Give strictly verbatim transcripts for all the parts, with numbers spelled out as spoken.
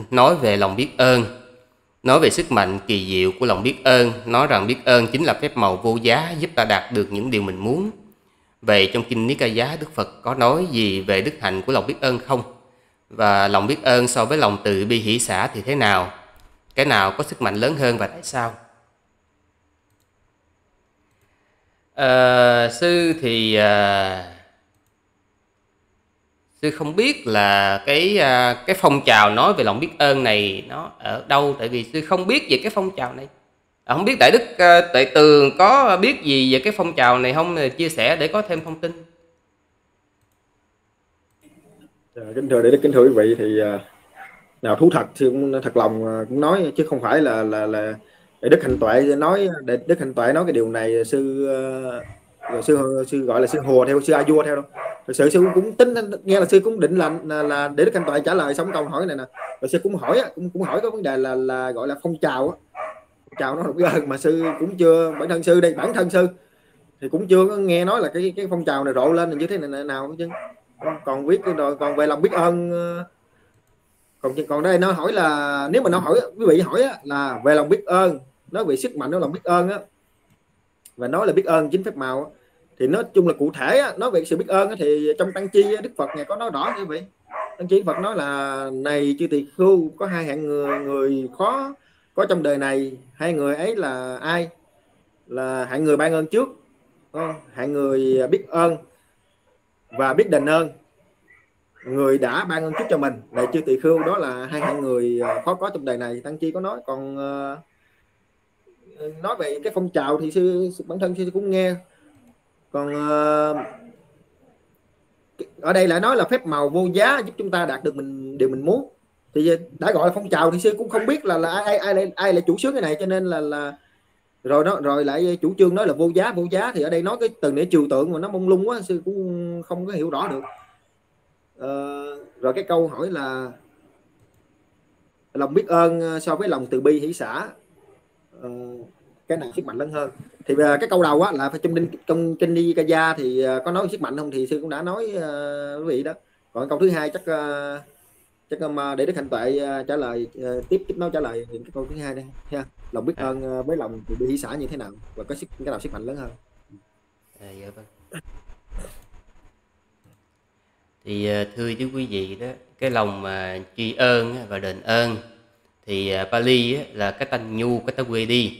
nói về lòng biết ơn, nói về sức mạnh kỳ diệu của lòng biết ơn, nói rằng biết ơn chính là phép màu vô giá giúp ta đạt được những điều mình muốn. Vậy trong Kinh Nikaya, Đức Phật có nói gì về đức hạnh của lòng biết ơn không? Và lòng biết ơn so với lòng từ bi hỷ xả thì thế nào? Cái nào có sức mạnh lớn hơn và tại sao? À, sư thì à, sư không biết là cái à, cái phong trào nói về lòng biết ơn này nó ở đâu, tại vì sư không biết về cái phong trào này. À, không biết Đại Đức à, Tuệ Tường có biết gì về cái phong trào này không, chia sẻ để có thêm thông tin. Kính thưa Đại Đức, kính thưa quý vị, thì nào thú thật sư cũng thật lòng cũng nói, chứ không phải là là là Đại Đức Hạnh Tuệ nói. Đại Đức Hạnh Tuệ nói cái điều này sư sư sư gọi là sư hùa theo, sư a vua theo đâu. Thực sự sư cũng, cũng tính nghe là sư cũng định là là, là Đại Đức Hạnh Tuệ trả lời xong câu hỏi này nè, rồi sư cũng hỏi cũng cũng hỏi có vấn đề là là gọi là phong trào á, phong trào nó biết ơn mà sư cũng chưa, bản thân sư đây bản thân sư thì cũng chưa có nghe nói là cái cái phong trào này rộ lên như thế này nào chứ. Còn viết rồi còn về lòng biết ơn, còn còn đây nó hỏi là, nếu mà nó hỏi quý vị hỏi á, là về lòng biết ơn, nói về sức mạnh của lòng biết ơn á, và nói là biết ơn chính phép màu á, thì nói chung là cụ thể á, nói về sự biết ơn á, thì trong Tăng Chi Đức Phật này có nói rõ quý vị. Tăng Chi Phật nói là này chư tỳ khưu, có hai hạng người, người khó có trong đời này, hai người ấy là ai? Là hạng người ban ơn trước, hạng người biết ơn và biết đền ơn người đã ban ơn trước cho mình. Này chư tỳ khưu, đó là hai hạng người khó có trong đời này. Tăng Chi có nói. Còn uh, nói về cái phong trào thì sư, bản thân sư cũng nghe. Còn uh, ở đây lại nói là phép màu vô giá giúp chúng ta đạt được mình điều mình muốn, thì đã gọi là phong trào thì sư cũng không biết là là ai ai ai, ai là chủ xướng cái này, cho nên là là rồi nó rồi lại chủ trương nói là vô giá. Vô giá thì ở đây nói cái từ để trừu tượng mà nó mông lung quá, sư cũng không có hiểu rõ được. Uh, rồi cái câu hỏi là lòng biết ơn so với lòng từ bi hỷ xả, uh, cái nào sức mạnh lớn hơn? Thì uh, cái câu đầu á là phải trong đinh trong Kinh Nikaya thì uh, có nói sức mạnh không, thì sư cũng đã nói uh, quý vị đó. Còn câu thứ hai chắc uh, chắc um, để Đức Hạnh Tuệ uh, trả lời uh, tiếp tiếp nói trả lời những cái câu thứ hai đây ha. Lòng biết ơn uh, với lòng từ bi hỷ xả như thế nào, và có sức cái nào sức mạnh lớn hơn? À, dạ vâng. Thì thưa với quý vị đó, cái lòng mà tri ơn và đền ơn thì Pali là cái tanh nhu, cái ta quê đi.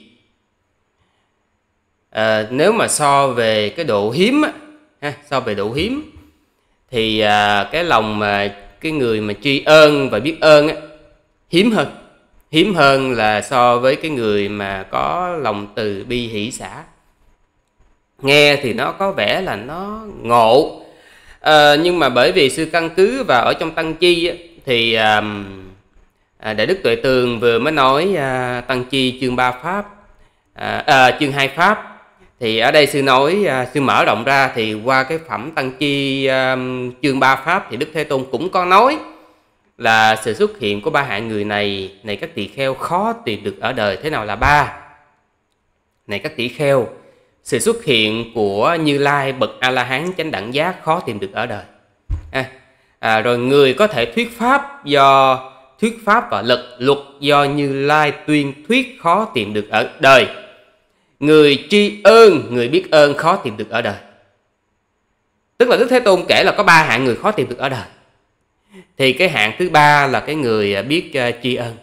À, nếu mà so về cái độ hiếm ha, so về độ hiếm thì à, cái lòng mà cái người mà tri ơn và biết ơn á, hiếm hơn, hiếm hơn là so với cái người mà có lòng từ bi hỷ xả. Nghe thì nó có vẻ là nó ngộ. À, nhưng mà bởi vì sư căn cứ vào ở trong Tăng Chi á, thì à, à, Đại Đức Tuệ Tường vừa mới nói à, Tăng Chi chương ba pháp, à, à, chương hai pháp, thì ở đây sư nói à, sư mở rộng ra thì qua cái phẩm Tăng Chi à, chương ba pháp thì Đức Thế Tôn cũng có nói là sự xuất hiện của ba hạng người này, này các tỳ kheo, khó tìm được ở đời. Thế nào là ba? Này các tỳ kheo, sự xuất hiện của Như Lai bậc A La Hán chánh đẳng giác khó tìm được ở đời. À, à, rồi người có thể thuyết pháp do thuyết pháp và lực luật do Như Lai tuyên thuyết khó tìm được ở đời. Người tri ơn, người biết ơn khó tìm được ở đời. Tức là Đức Thế Tôn kể là có ba hạng người khó tìm được ở đời. Thì cái hạng thứ ba là cái người biết uh, tri ân,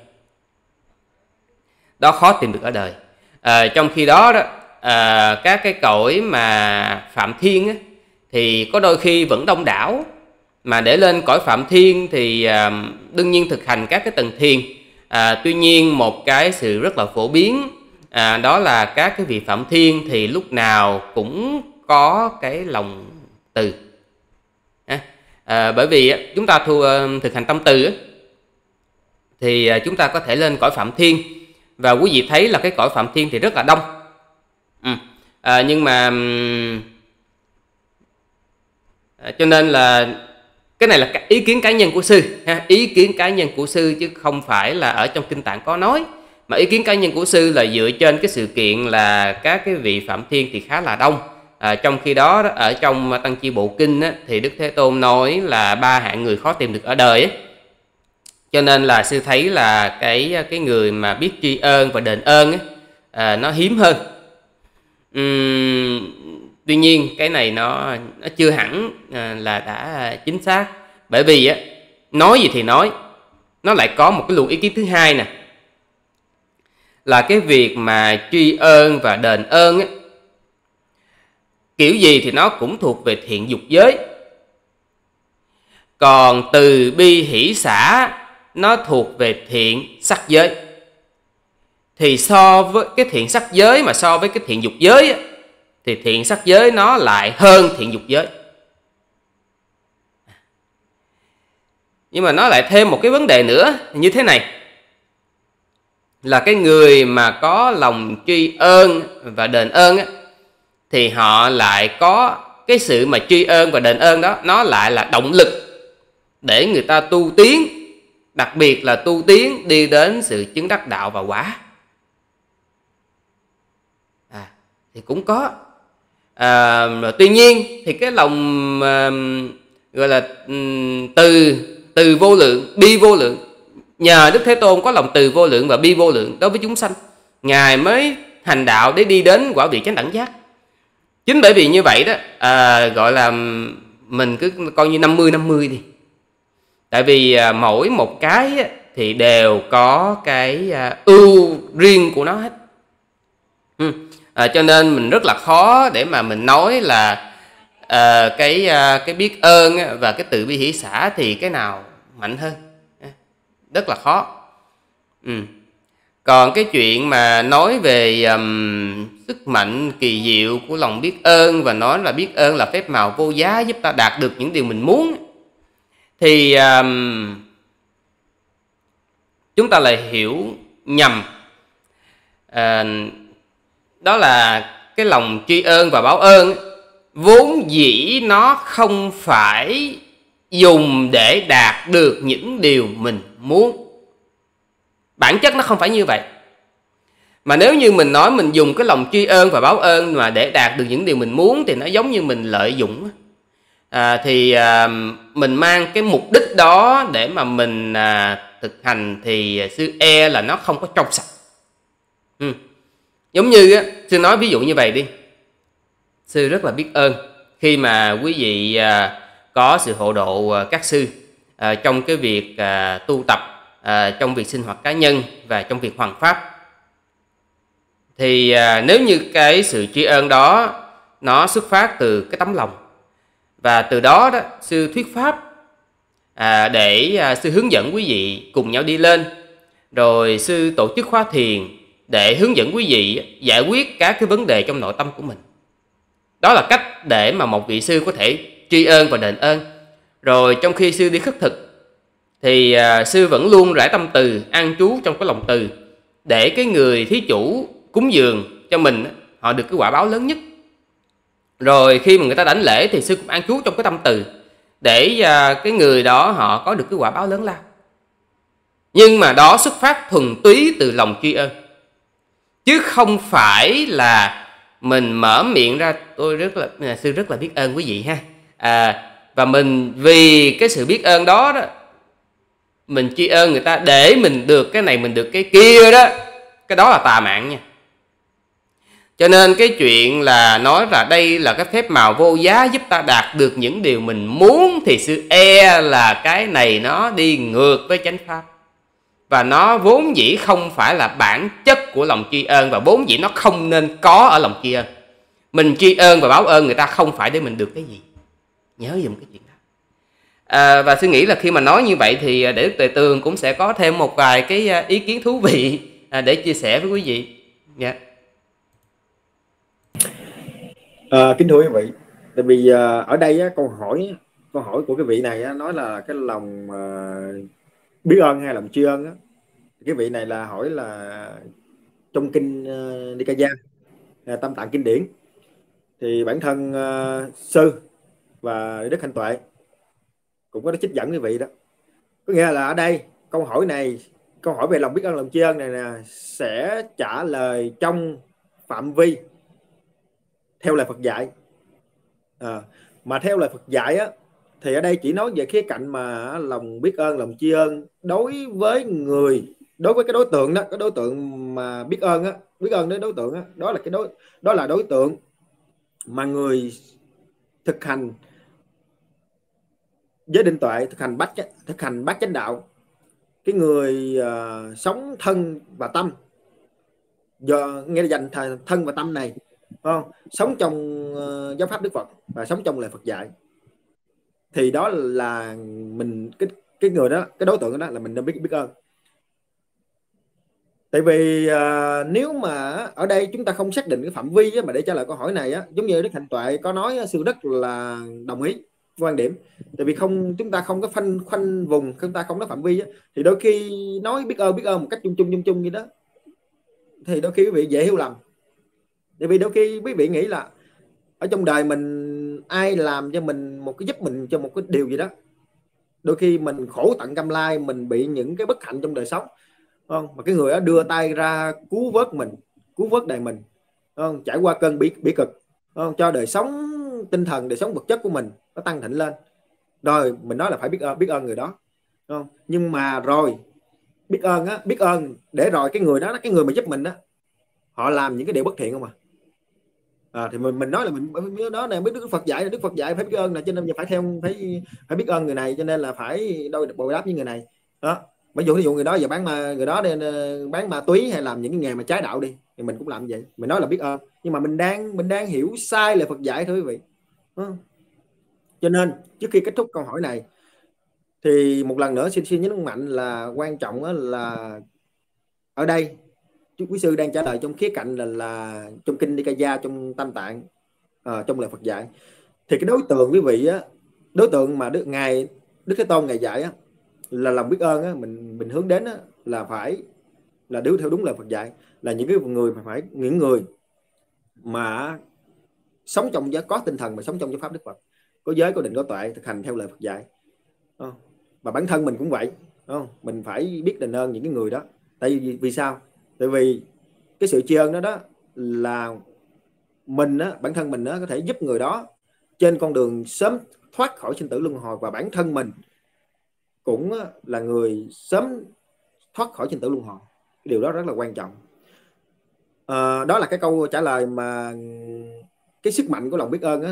đó khó tìm được ở đời. À, trong khi đó đó À, các cái cõi mà Phạm Thiên á, thì có đôi khi vẫn đông đảo, mà để lên cõi Phạm Thiên thì à, đương nhiên thực hành các cái tầng thiền. à, Tuy nhiên một cái sự rất là phổ biến à, đó là các cái vị Phạm Thiên thì lúc nào cũng có cái lòng từ. à, à, Bởi vì á, chúng ta thu, thực hành tâm từ á, thì à, chúng ta có thể lên cõi Phạm Thiên. Và quý vị thấy là cái cõi Phạm Thiên thì rất là đông. Ừ. À, nhưng mà à, cho nên là cái này là ý kiến cá nhân của sư ha, ý kiến cá nhân của sư chứ không phải là ở trong kinh tạng có nói, mà ý kiến cá nhân của sư là dựa trên cái sự kiện là các cái vị Phạm Thiên thì khá là đông. À, trong khi đó, đó ở trong Tăng Chi Bộ Kinh á, thì Đức Thế Tôn nói là ba hạng người khó tìm được ở đời á. Cho nên là sư thấy là cái cái người mà biết tri ân và đền ơn ấy, à, nó hiếm hơn. Uhm, tuy nhiên cái này nó nó chưa hẳn à, là đã chính xác, bởi vì á, nói gì thì nói, nó lại có một cái luồng ý kiến thứ hai nè, là cái việc mà tri ân và đền ơn ấy, kiểu gì thì nó cũng thuộc về thiện dục giới. Còn từ bi hỷ xả nó thuộc về thiện sắc giới. Thì so với cái thiện sắc giới mà so với cái thiện dục giới á, thì thiện sắc giới nó lại hơn thiện dục giới. Nhưng mà nó lại thêm một cái vấn đề nữa như thế này, là cái người mà có lòng tri ân và đền ơn á, thì họ lại có cái sự mà tri ân và đền ơn đó, nó lại là động lực để người ta tu tiến, đặc biệt là tu tiến đi đến sự chứng đắc đạo và quả. À, thì cũng có. À, tuy nhiên thì cái lòng à, gọi là từ từ vô lượng, bi vô lượng, nhờ Đức Thế Tôn có lòng từ vô lượng và bi vô lượng đối với chúng sanh, Ngài mới hành đạo để đi đến quả vị chánh đẳng giác. Chính bởi vì như vậy đó, à, gọi là mình cứ coi như năm mươi năm mươi đi. Tại vì à, mỗi một cái thì đều có cái à, ưu riêng của nó hết. Ừ. À, cho nên mình rất là khó để mà mình nói là à, cái à, cái biết ơn và cái từ bi hỷ xả thì cái nào mạnh hơn, rất là khó. Ừ. Còn cái chuyện mà nói về um, sức mạnh kỳ diệu của lòng biết ơn và nói là biết ơn là phép màu vô giá giúp ta đạt được những điều mình muốn, thì um, chúng ta lại hiểu nhầm. À, đó là cái lòng tri ân và báo ơn vốn dĩ nó không phải dùng để đạt được những điều mình muốn. Bản chất nó không phải như vậy. Mà nếu như mình nói mình dùng cái lòng tri ân và báo ơn mà để đạt được những điều mình muốn, thì nó giống như mình lợi dụng. À, thì à, mình mang cái mục đích đó để mà mình à, thực hành thì sư e là nó không có trong sạch. Ừ. Giống như á, sư nói ví dụ như vậy đi. Sư rất là biết ơn khi mà quý vị à, có sự hộ độ à, các sư à, trong cái việc à, tu tập, à, trong việc sinh hoạt cá nhân và trong việc hoằng pháp. Thì à, nếu như cái sự tri ân đó nó xuất phát từ cái tấm lòng, và từ đó đó sư thuyết pháp à, để à, sư hướng dẫn quý vị cùng nhau đi lên, rồi sư tổ chức khóa thiền để hướng dẫn quý vị giải quyết các cái vấn đề trong nội tâm của mình. Đó là cách để mà một vị sư có thể tri ân và đền ơn. Rồi trong khi sư đi khất thực thì à, sư vẫn luôn rải tâm từ, an trú trong cái lòng từ, để cái người thí chủ cúng dường cho mình họ được cái quả báo lớn nhất. Rồi khi mà người ta đảnh lễ thì sư cũng an trú trong cái tâm từ, để à, cái người đó họ có được cái quả báo lớn lao. Nhưng mà đó xuất phát thuần túy từ lòng tri ân, chứ không phải là mình mở miệng ra tôi rất là sư rất là biết ơn quý vị ha, à, và mình vì cái sự biết ơn đó đó mình tri ân người ta để mình được cái này mình được cái kia đó, cái đó là tà mạng nha. Cho nên cái chuyện là nói là đây là cái phép màu vô giá giúp ta đạt được những điều mình muốn, thì sư e là cái này nó đi ngược với chánh pháp, và nó vốn dĩ không phải là bản chất của lòng tri ân, và vốn dĩ nó không nên có ở lòng tri ân. Mình tri ân và báo ơn người ta không phải để mình được cái gì, nhớ dùm cái chuyện đó. À, và sư nghĩ là khi mà nói như vậy thì để Đức Tuệ Tường cũng sẽ có thêm một vài cái ý kiến thú vị để chia sẻ với quý vị. Yeah. À, kính thưa quý vị, tại vì ở đây á, câu hỏi câu hỏi của cái vị này á, nói là cái lòng uh, biết ơn hay lòng tri ân á. Cái vị này là hỏi là trong kinh uh, Nikaya, uh, Tam Tạng Kinh Điển, thì bản thân uh, sư và Đức Hạnh Tuệ cũng có trích dẫn cái vị đó. Có nghĩa là ở đây câu hỏi này, câu hỏi về lòng biết ơn lòng tri ân này nè, sẽ trả lời trong phạm vi theo lời Phật dạy. À, mà theo lời Phật dạy á, thì ở đây chỉ nói về khía cạnh mà lòng biết ơn, lòng tri ân đối với người, đối với cái đối tượng đó, cái đối tượng mà biết ơn á, biết ơn đến đối tượng á, đó là cái đối đó là đối tượng mà người thực hành giới định tuệ, thực hành bát thực hành bát chánh đạo, cái người uh, sống thân và tâm, giờ nghe là dành thân và tâm này, không sống trong uh, giáo pháp Đức Phật và sống trong lời Phật dạy, thì đó là mình cái cái người đó, cái đối tượng đó là mình nên biết biết ơn. Tại vì à, nếu mà ở đây chúng ta không xác định cái phạm vi á, mà để trả lời câu hỏi này á, giống như Đức Hạnh Tuệ có nói, sư rất là đồng ý quan điểm. Tại vì không, chúng ta không có phân khoanh vùng, chúng ta không nói phạm vi á, thì đôi khi nói biết ơn biết ơn một cách chung chung chung chung như đó, thì đôi khi quý vị dễ hiểu lầm. Tại vì đôi khi quý vị nghĩ là ở trong đời mình ai làm cho mình một cái, giúp mình cho một cái điều gì đó, đôi khi mình khổ tận cam lai, mình bị những cái bất hạnh trong đời sống, không mà cái người đó đưa tay ra cứu vớt mình, cứu vớt đời mình, không trải qua cơn bi bi cực, không cho đời sống tinh thần, đời sống vật chất của mình nó tăng thịnh lên, rồi mình nói là phải biết ơn, biết ơn người đó, không? Nhưng mà rồi biết ơn á, biết ơn để rồi cái người đó, cái người mà giúp mình đó, họ làm những cái điều bất thiện không à, à thì mình mình nói là mình đó này, biết Đức Phật dạy là Đức Phật dạy phải biết ơn, là cho nên phải theo, phải phải biết ơn người này, cho nên là phải đôi bồi đáp với người này đó. Ví dụ ví dụ người đó giờ bán ma, người đó nên bán ma túy hay làm những cái nghề mà trái đạo đi, thì mình cũng làm vậy, mình nói là biết ơn, nhưng mà mình đang mình đang hiểu sai lời Phật dạy thôi quý vị. Đó. Cho nên trước khi kết thúc câu hỏi này thì một lần nữa xin xin nhấn mạnh là quan trọng là ở đây quý sư đang trả lời trong khía cạnh là là trong kinh Nikaya, trong Tam Tạng, à, trong lời Phật dạy, thì cái đối tượng quý vị á, đối tượng mà Đức ngài Đức Thế Tôn ngài dạy á, là lòng biết ơn á, mình mình hướng đến á, là phải là đúng theo đúng lời Phật dạy, là những cái người mà phải những người mà sống trong giới có tinh thần, mà sống trong giới pháp Đức Phật, có giới, có định, có tuệ, thực hành theo lời Phật dạy. Không? Và bản thân mình cũng vậy, không? Mình phải biết đền ơn những cái người đó. Tại vì vì sao? Tại vì cái sự tri ân đó đó là mình á, bản thân mình á, có thể giúp người đó trên con đường sớm thoát khỏi sinh tử luân hồi, và bản thân mình cũng là người sớm thoát khỏi sinh tử luân hồi. Cái điều đó rất là quan trọng. À, đó là cái câu trả lời mà cái sức mạnh của lòng biết ơn á,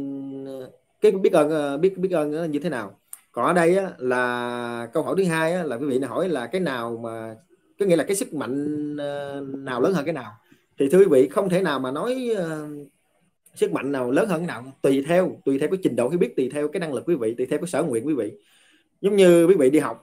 cái biết ơn biết biết ơn như thế nào. Còn ở đây á, là câu hỏi thứ hai á, là quý vị hỏi là cái nào mà, có nghĩa là cái sức mạnh nào lớn hơn cái nào, thì thưa quý vị không thể nào mà nói uh, sức mạnh nào lớn hơn cái nào, tùy theo tùy theo cái trình độ hiểu biết, tùy theo cái năng lực quý vị, tùy theo cái sở nguyện quý vị. Giống như quý vị đi học,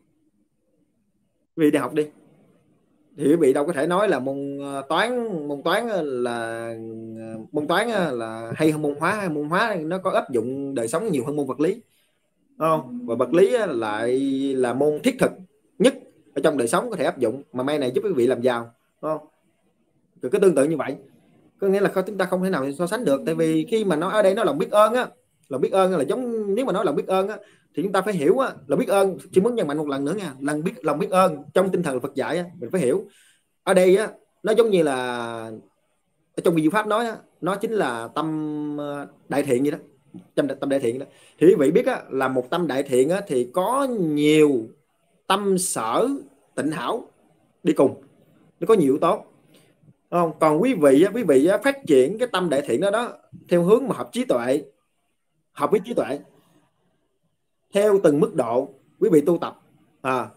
quý vị đi học đi, thì quý vị đâu có thể nói là môn toán môn toán là môn toán là hay hơn môn hóa, hay môn hóa nó có áp dụng đời sống nhiều hơn môn vật lý, không? Và vật lý lại là môn thiết thực nhất ở trong đời sống, có thể áp dụng mà mai này giúp quý vị làm giàu, không? Rồi cái tương tự như vậy, có nghĩa là chúng ta không thể nào so sánh được. Tại vì khi mà nó ở đây nó lòng biết ơn á, lòng biết ơn là giống, nếu mà nói lòng biết ơn á, thì chúng ta phải hiểu á, là biết ơn, chỉ muốn nhấn mạnh một lần nữa nha, lần biết lòng biết ơn trong tinh thần Phật dạy á, mình phải hiểu ở đây á, nó giống như là ở trong Diệu Pháp nói á, nó chính là tâm đại thiện vậy đó, tâm tâm đại thiện đó. Thì quý vị biết á, là một tâm đại thiện á, thì có nhiều tâm sở tịnh hảo đi cùng, nó có nhiều yếu tố, không? Còn quý vị quý vị phát triển cái tâm đại thiện đó đó theo hướng mà hợp trí tuệ, hợp với trí tuệ, theo từng mức độ quý vị tu tập, à,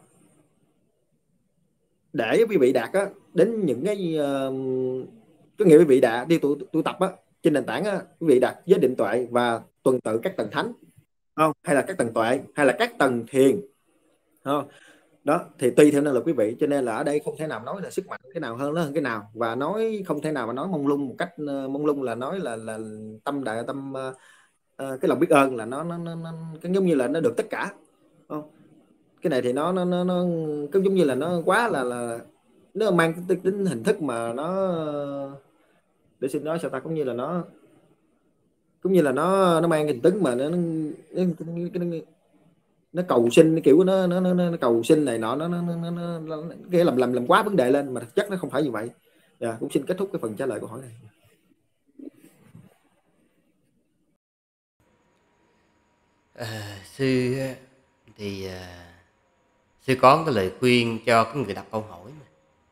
để quý vị đạt á, đến những cái uh, có nghĩa quý vị đã đi tu, tu tập á, trên nền tảng á, quý vị đạt giới định tuệ và tuần tự các tầng thánh, không? Hay là các tầng tuệ, hay là các tầng thiền, không? Đó thì tùy theo năng lực quý vị, cho nên là ở đây không thể nào nói là sức mạnh cái nào hơn nó hơn cái nào, và nói không thể nào mà nói mông lung một cách uh, mông lung là nói là là tâm đại tâm uh, uh, cái lòng biết ơn là nó nó, nó, nó cái giống như là nó được tất cả, không? Cái này thì nó nó nó, nó cái giống như là nó quá là là nó mang tính, tính hình thức mà nó, để xin nói sao ta, cũng như là nó cũng như là nó nó mang hình tướng mà nó nó, nó, nó, nó cầu xin, kiểu nó nó, nó, nó cầu xin này nọ, nó nó nó, nó, nó cái làm làm làm quá vấn đề lên, mà thực chất nó không phải như vậy. Yeah, cũng xin kết thúc cái phần trả lời câu hỏi này. À, sư thì à, sư có cái lời khuyên cho cái người đặt câu hỏi mà.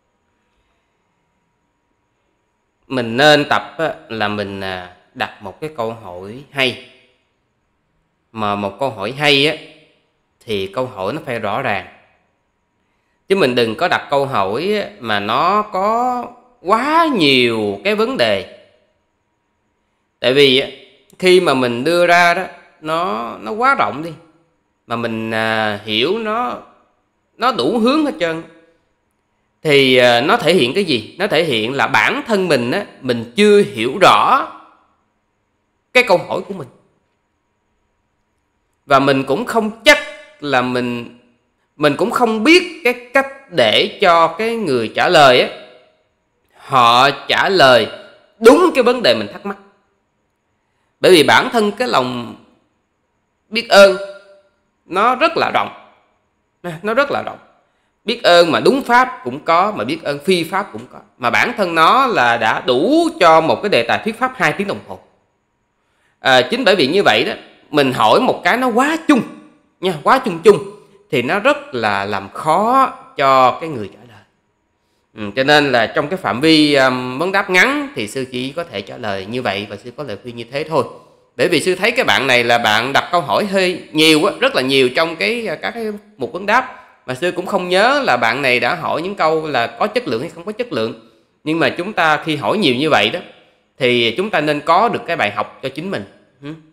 Mình nên tập á, là mình à, đặt một cái câu hỏi hay. Mà một câu hỏi hay á, thì câu hỏi nó phải rõ ràng. Chứ mình đừng có đặt câu hỏi á, mà nó có quá nhiều cái vấn đề. Tại vì á, khi mà mình đưa ra đó, nó nó quá rộng đi, mà mình à, hiểu nó nó đủ hướng hết trơn, thì à, nó thể hiện cái gì? Nó thể hiện là bản thân mình á, mình chưa hiểu rõ cái câu hỏi của mình, và mình cũng không chắc là mình mình cũng không biết cái cách để cho cái người trả lời á, họ trả lời đúng cái vấn đề mình thắc mắc. Bởi vì bản thân cái lòng biết ơn nó rất là rộng, nó rất là rộng. Biết ơn mà đúng pháp cũng có, mà biết ơn phi pháp cũng có. Mà bản thân nó là đã đủ cho một cái đề tài thuyết pháp hai tiếng đồng hồ. À, chính bởi vì như vậy đó, mình hỏi một cái nó quá chung nha, quá chung chung, thì nó rất là làm khó cho cái người trả lời. Ừ, cho nên là trong cái phạm vi um, vấn đáp ngắn thì sư chỉ có thể trả lời như vậy, và sư có lời khuyên như thế thôi. Bởi vì sư thấy cái bạn này là bạn đặt câu hỏi hơi nhiều á, rất là nhiều trong cái các cái mục vấn đáp, mà sư cũng không nhớ là bạn này đã hỏi những câu là có chất lượng hay không có chất lượng. Nhưng mà chúng ta khi hỏi nhiều như vậy đó, thì chúng ta nên có được cái bài học cho chính mình.